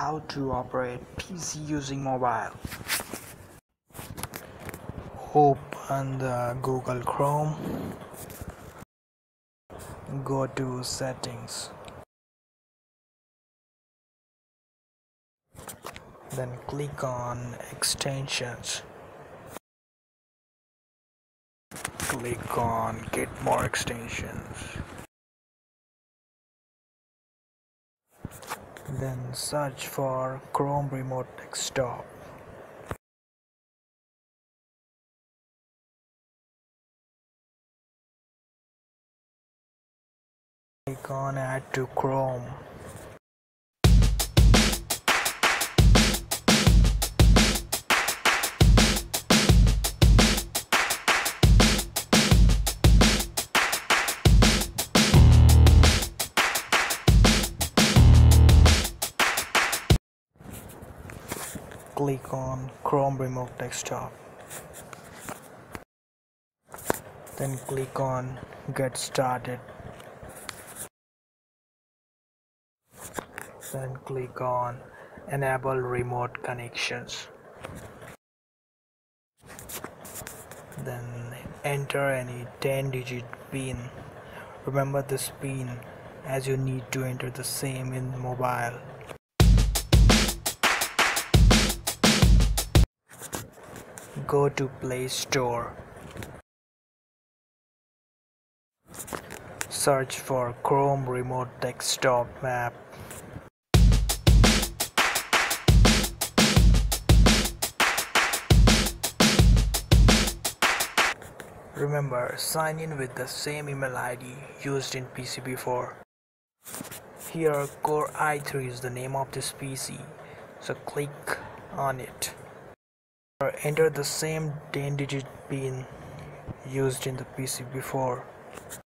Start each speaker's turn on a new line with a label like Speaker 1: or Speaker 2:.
Speaker 1: how to operate PC using mobile. Open the Google Chrome, go to settings, then click on extensions, click on get more extensions, then search for Chrome Remote Desktop. Click on add to Chrome. Click on Chrome Remote Desktop. Then click on Get Started. Then click on Enable Remote Connections. Then enter any 10-digit PIN. Remember this PIN as you need to enter the same in mobile. Go to Play Store. Search for Chrome Remote Desktop app. Remember, sign in with the same email ID used in PC before. Here Core i3 is the name of this PC, so click on it. Enter the same 10-digit PIN used in the PC before.